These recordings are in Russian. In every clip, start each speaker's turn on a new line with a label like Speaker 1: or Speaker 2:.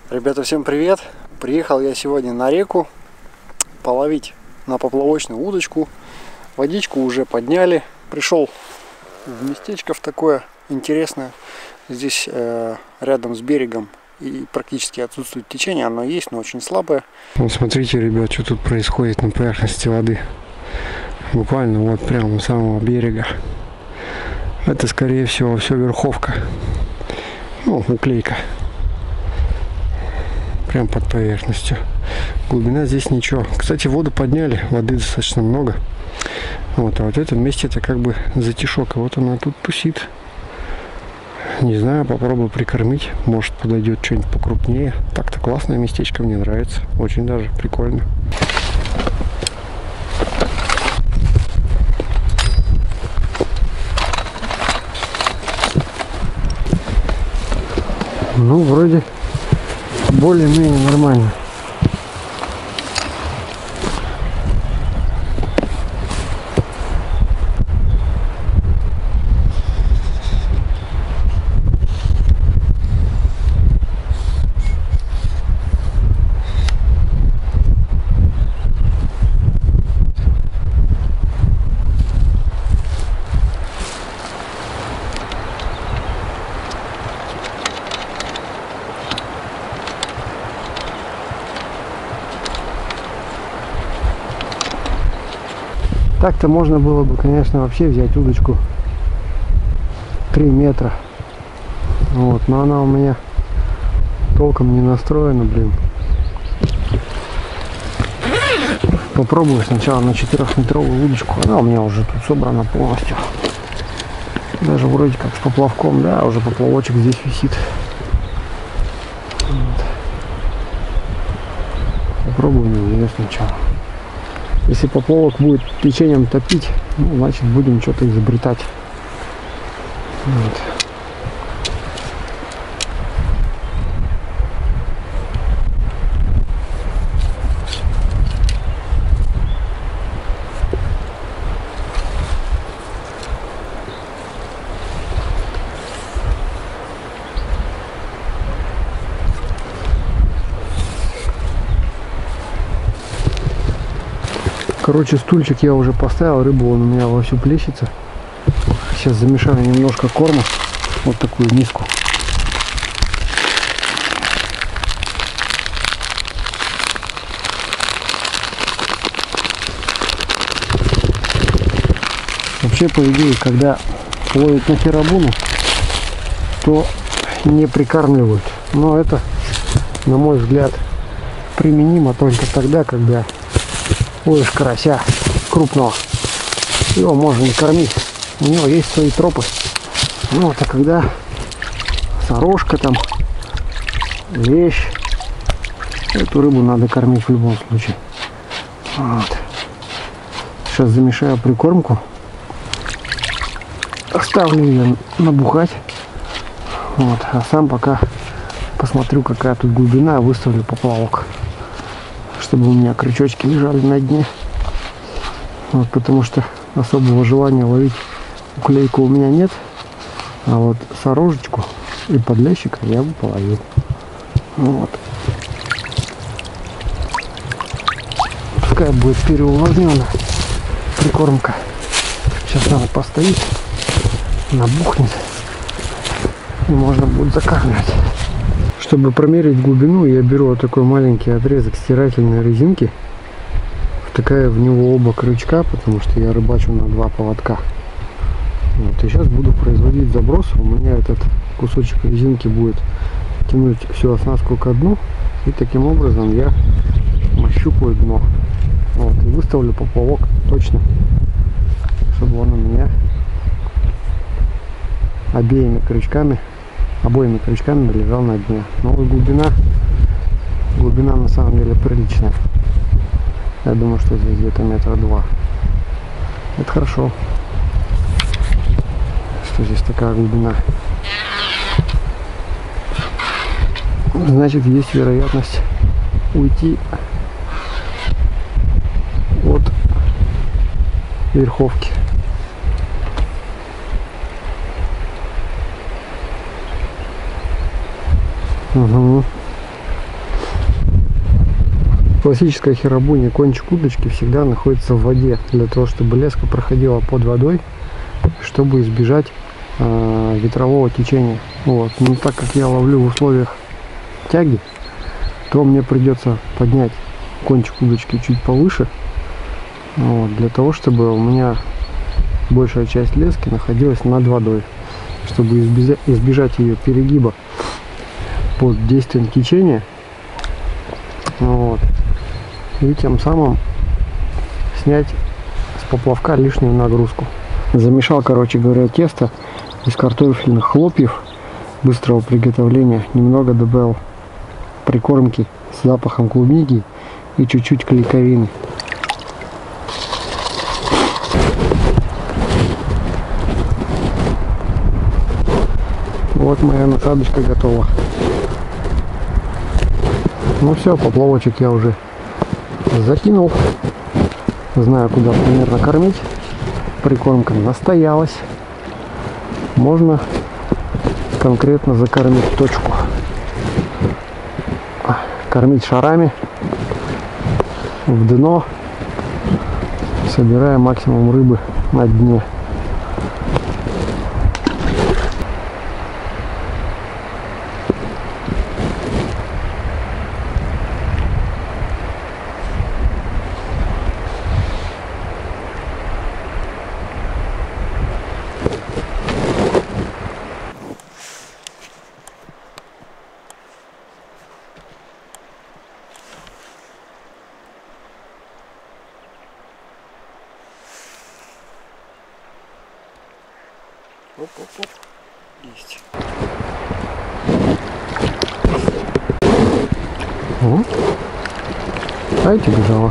Speaker 1: Ребята, всем привет! Приехал я сегодня на реку половить на поплавочную удочку. Водичку уже подняли. Пришел в местечко в такое интересное. Здесь рядом с берегом и практически отсутствует течение. Оно есть, но очень слабое.
Speaker 2: Вот смотрите, ребят, что тут происходит на поверхности воды. Буквально вот прямо у самого берега. Это, скорее всего, все верховка. Ну, уклейка. Прям под поверхностью. Глубина здесь ничего. Кстати, воду подняли, воды достаточно много. Вот, а вот в этом месте это как бы затишок. И вот она тут тусит. Не знаю, попробую прикормить. Может, подойдет что-нибудь покрупнее. Так-то классное местечко, мне нравится. Очень даже прикольно. Ну, вроде более-менее нормально. Так-то можно было бы, конечно, вообще взять удочку 3 метра. Вот, но она у меня толком не настроена, блин. Попробую сначала на 4-метровую удочку. Она у меня уже тут собрана полностью. Даже вроде как с поплавком, да, уже поплавочек здесь висит. Вот. Попробую на нее сначала. Если поплавок будет течением топить, ну, значит будем что-то изобретать. Вот. Короче, стульчик я уже поставил, рыба он у меня вовсю плещется. Сейчас замешаю немножко корма, вот такую миску. Вообще, по идее, когда ловят на херабуну, то не прикармливают. Но это, на мой взгляд, применимо только тогда, когда ловишь карася крупного, его можно не кормить, у него есть свои тропы. Ну, это когда сорожка там, лещ, эту рыбу надо кормить в любом случае. Вот. Сейчас замешаю прикормку, оставлю ее набухать, вот, а сам пока посмотрю, какая тут глубина, выставлю поплавок, чтобы у меня крючочки лежали на дне. Вот, потому что особого желания ловить уклейку у меня нет. А вот сорожечку и подлещика я бы половил. Вот. Пускай будет переувлажненная прикормка. Сейчас она постоит, набухнет, и можно будет закармливать. Чтобы промерить глубину, я беру вот такой маленький отрезок стирательной резинки, втыкаю в него оба крючка, потому что я рыбачу на 2 поводка. Вот, и сейчас буду производить заброс. У меня этот кусочек резинки будет тянуть всю оснастку ко дну, и таким образом я нащупаю дно. Вот, и выставлю поплавок точно, чтобы он у меня обоими крючками лежал на дне. Но глубина на самом деле приличная. Я думаю, что здесь где-то 2 метра. Это хорошо, что здесь такая глубина. Значит, есть вероятность уйти от верховки. Угу. классическая херабуня, кончик удочки всегда находится в воде, для того, чтобы леска проходила под водой, чтобы избежать ветрового течения. Вот. Но так как я ловлю в условиях тяги, то мне придется поднять кончик удочки чуть повыше, вот, для того, чтобы у меня большая часть лески находилась над водой, чтобы избежать ее перегиба под действием течения, вот, и тем самым снять с поплавка лишнюю нагрузку. Замешал, короче говоря, тесто из картофельных хлопьев быстрого приготовления, немного добавил прикормки с запахом клубники и чуть-чуть клейковины. Вот моя насадочка готова. Ну все, поплавочек я уже закинул. Знаю, куда примерно кормить. Прикормка настоялась. Можно конкретно закормить точку. Кормить шарами в дно, собирая максимум рыбы на дне.
Speaker 1: Оп-оп-оп. Есть.
Speaker 2: Дайте бежала.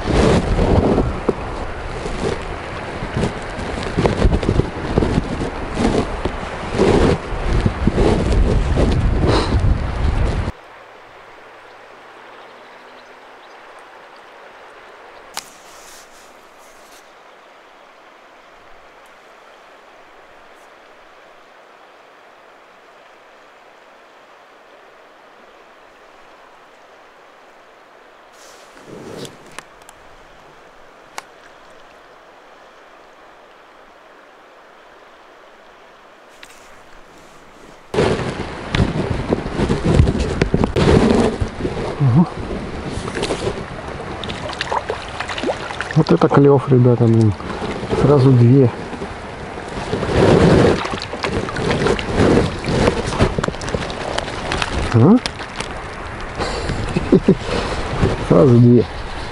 Speaker 2: Вот это клев, ребята, блин. Сразу две. Сразу две.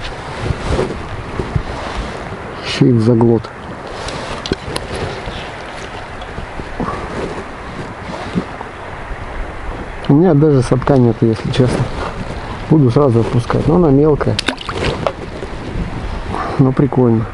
Speaker 2: Еще и в заглот. У меня даже садка нет, если честно. Буду сразу отпускать. Но она мелкая. Но прикольно.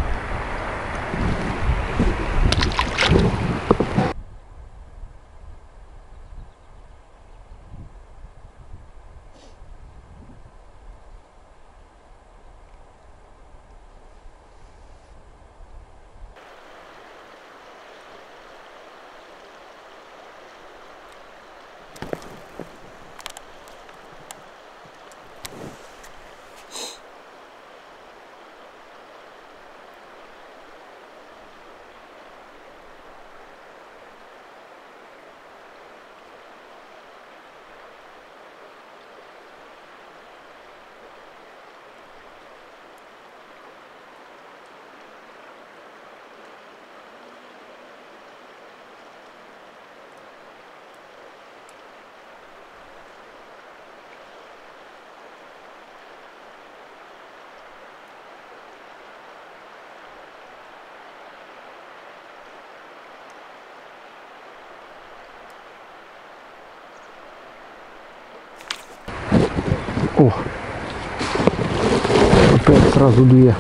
Speaker 2: О, опять сразу две.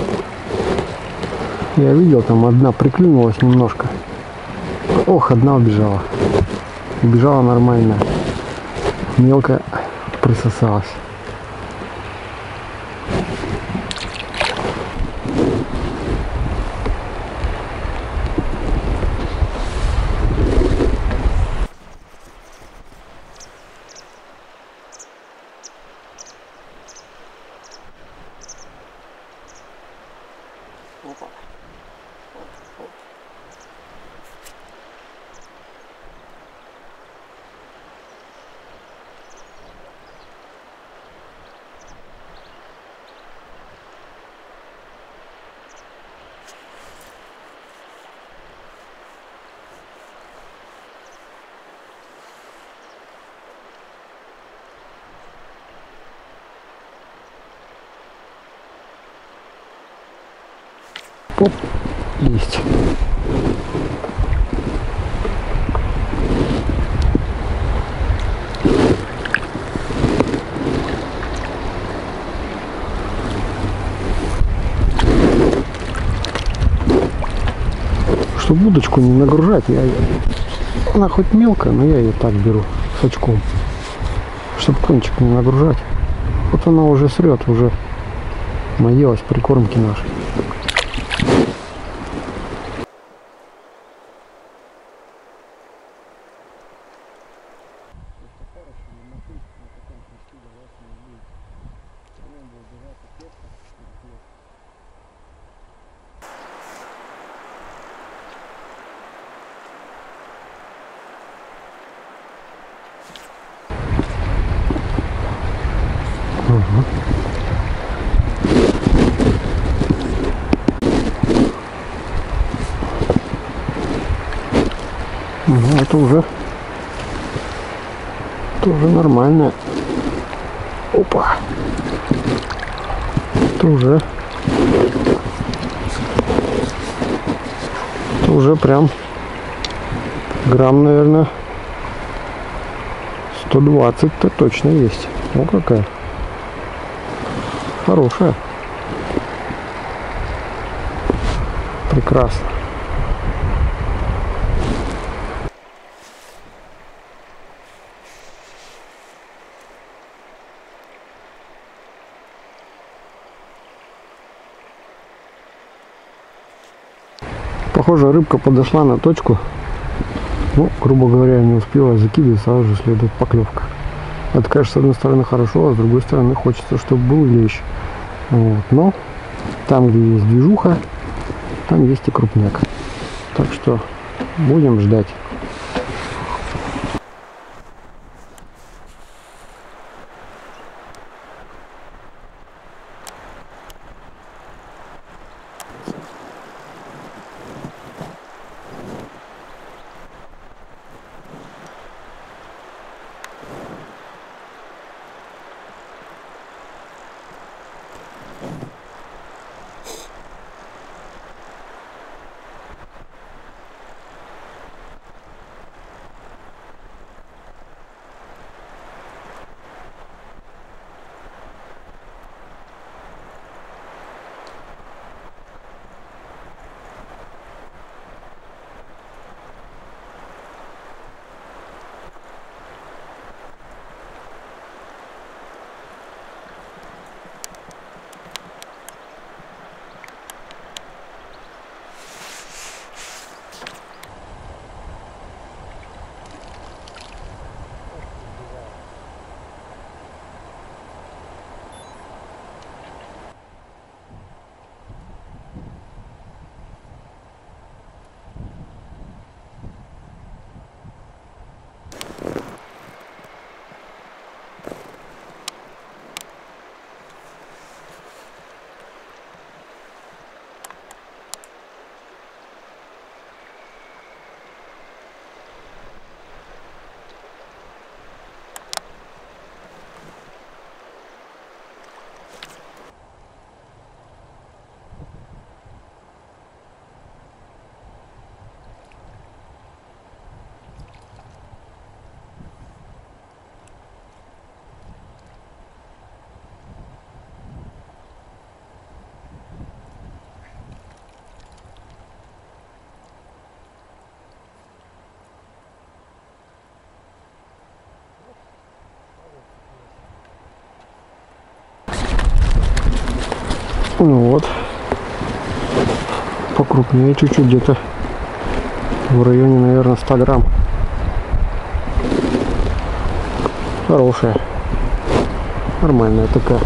Speaker 2: Я видел, там одна приклюнулась немножко. Ох, одна убежала. Убежала нормально. Мелко присосалась. Оп, есть. Чтобы удочку не нагружать, она хоть мелкая, но я ее так беру с очком, чтобы кончик не нагружать. Вот она уже срет, уже наелась прикормки нашей. Ну, это уже тоже нормально. Опа. Это уже прям грамм, наверное, 120-то точно есть. О, какая хорошая. Прекрасно. Похоже, рыбка подошла на точку. Ну, грубо говоря, не успела закидывать, сразу же следует поклевка. Это, конечно, с одной стороны хорошо, а с другой стороны хочется, чтобы был лещ. Вот. Но там, где есть движуха, там есть и крупняк. Так что будем ждать. Ну вот, покрупнее чуть-чуть, где-то в районе, наверное, 100 грамм. Хорошая, нормальная такая.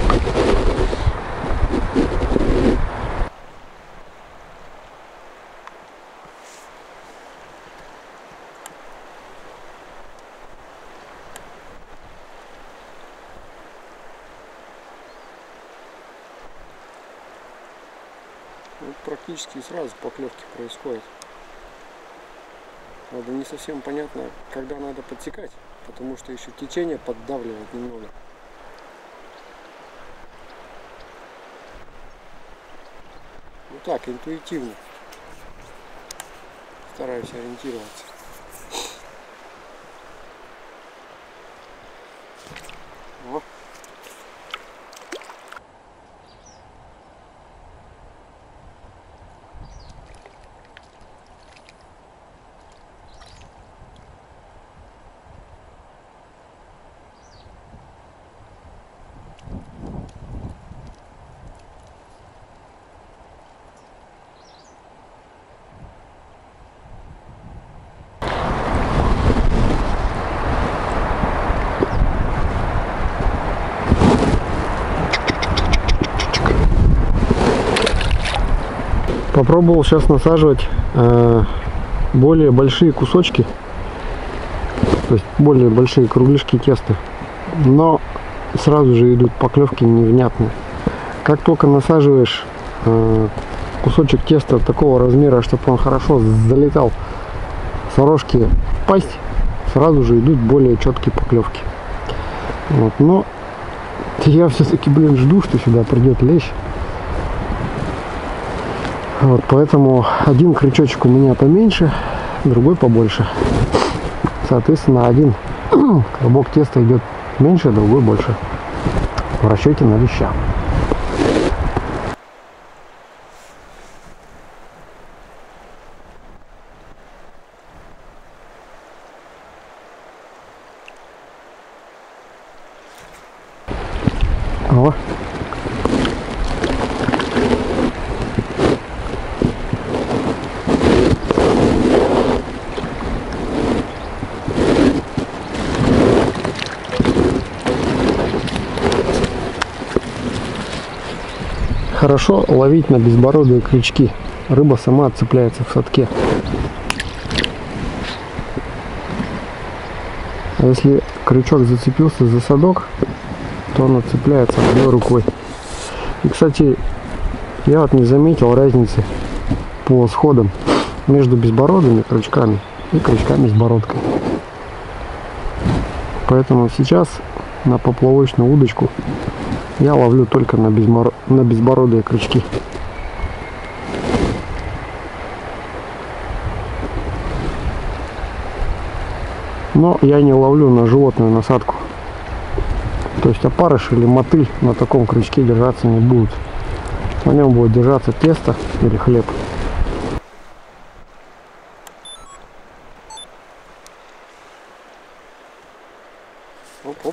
Speaker 1: Вот практически сразу поклевки происходят. Правда, не совсем понятно, когда надо подсекать, потому что еще течение поддавливает немного. Ну, Вот так, интуитивно стараюсь ориентироваться. О.
Speaker 2: Попробовал сейчас насаживать более большие кусочки, то есть более большие кругляшки теста, но сразу же идут поклевки невнятные. Как только насаживаешь кусочек теста такого размера, чтобы он хорошо залетал с рожки в пасть, сразу же идут более четкие поклевки. Вот. Но я все-таки, жду, что сюда придет лещ. Вот, поэтому один крючочек у меня поменьше, другой побольше. Соответственно, один коробок теста идет меньше, другой больше. В расчете на леща. О. Хорошо ловить на безбородые крючки. Рыба сама отцепляется в садке. А если крючок зацепился за садок, то он отцепляется одной рукой. И, кстати, я вот не заметил разницы по сходам между безбородыми крючками и крючками с бородкой. Поэтому сейчас на поплавочную удочку я ловлю только на безбородые крючки. Но я не ловлю на животную насадку. То есть опарыш или мотыль на таком крючке держаться не будут. На нем будет держаться тесто или хлеб.
Speaker 1: Оп-оп.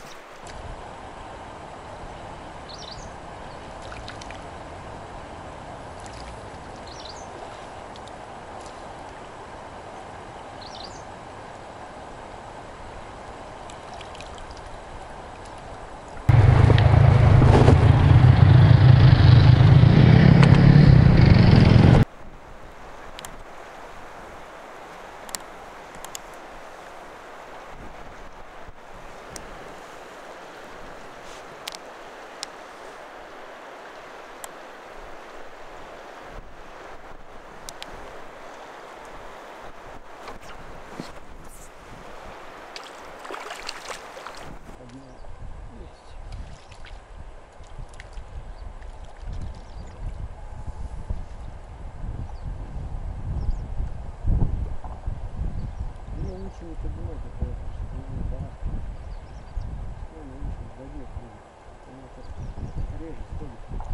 Speaker 1: Не поднимать это, чтобы не барахтать. Он лучше задет будет. Он это реже сходит.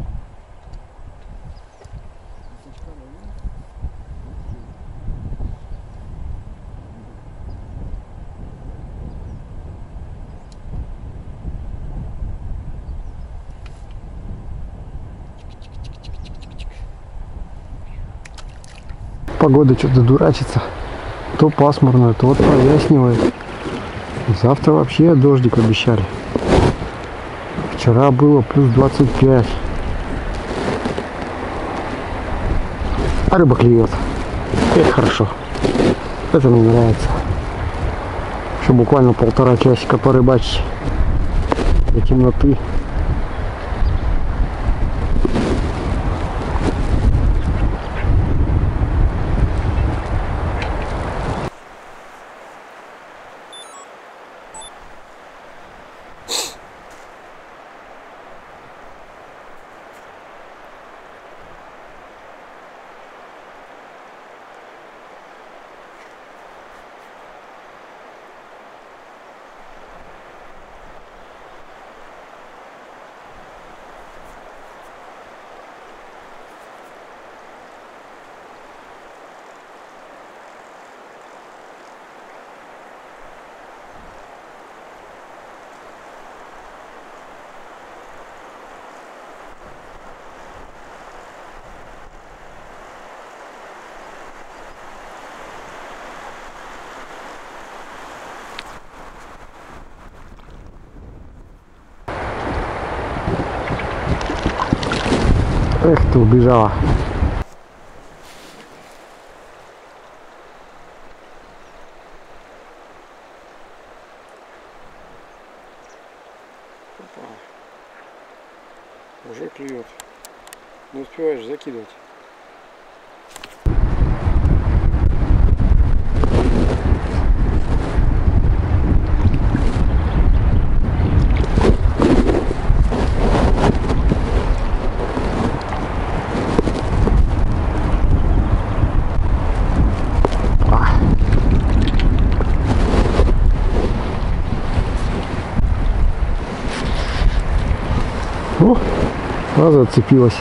Speaker 1: Песочка налил.
Speaker 2: Погода что-то дурачится. То пасмурно, то вот прояснивает. Завтра вообще дождик обещали. Вчера было плюс 25. А рыба клюет. Это хорошо. Это мне нравится. Еще буквально 1,5 часика порыбачить до темноты. Эх, ты убежала.
Speaker 1: Опа. Уже клюет. Не успеваешь закидывать.
Speaker 2: О, а зацепилась.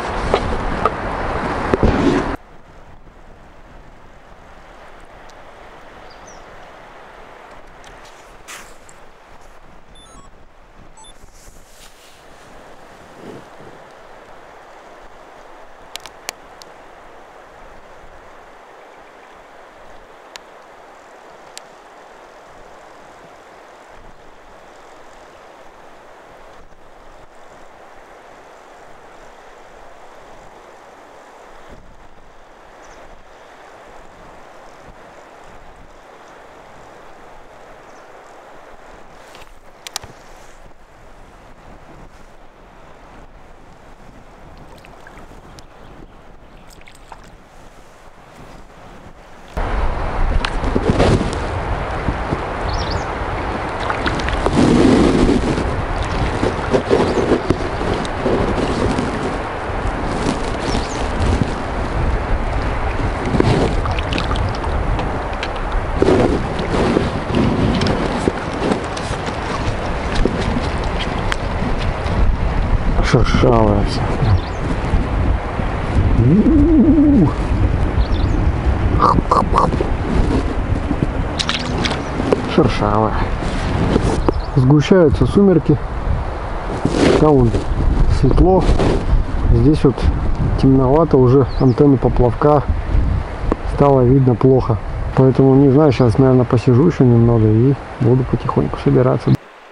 Speaker 2: Шершавая вся. Шершавая. Сгущаются сумерки. Там вон светло. Здесь вот темновато, уже антенны поплавка стало видно плохо. Поэтому не знаю, сейчас, наверное, посижу еще немного и буду потихоньку собираться.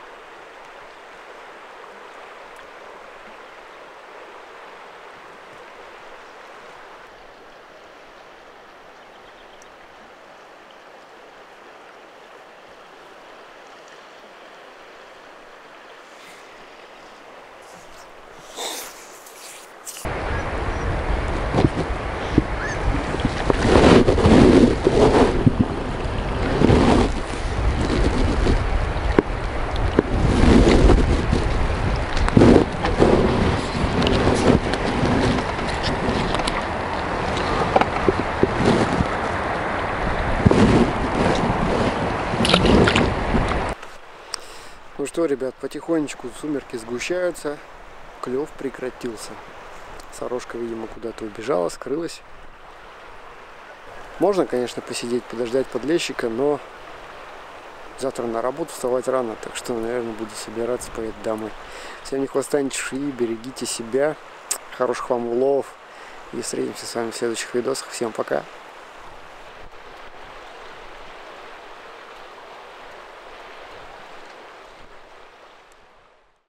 Speaker 1: Ну что, ребят, потихонечку сумерки сгущаются, клев прекратился. Сорожка, видимо, куда-то убежала, скрылась. Можно, конечно, посидеть, подождать подлещика, но завтра на работу вставать рано, так что, наверное, буду собираться поехать домой. Всем не хвостаньте шеи, берегите себя, хороших вам уловов и встретимся с вами в следующих видосах. Всем пока!